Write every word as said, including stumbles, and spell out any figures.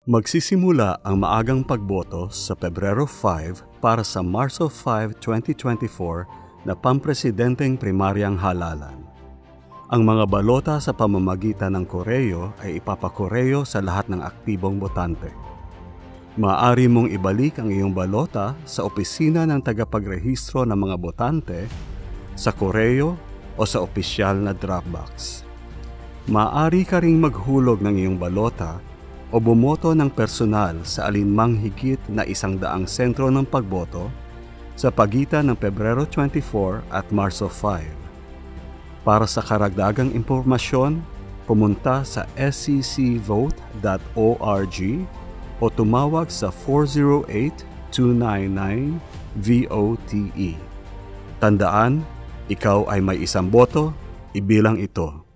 Magsisimula ang maagang pagboto sa Pebrero five para sa Marso five, twenty twenty-four na pampresidenteng primaryang halalan. Ang mga balota sa pamamagitan ng koreo ay ipapakoreo sa lahat ng aktibong botante. Maaari mong ibalik ang iyong balota sa opisina ng tagapagrehistro ng mga botante, sa koreo o sa opisyal na drop box. Maaari ka ring maghulog ng iyong balota o bumoto ng personal sa alinmang higit na isang daang sentro ng pagboto sa pagitan ng Pebrero twenty-four at Marso five. Para sa karagdagang impormasyon, pumunta sa s c c vote dot org o tumawag sa four zero eight, two nine nine, V O T E. Tandaan, ikaw ay may isang boto, ibilang ito.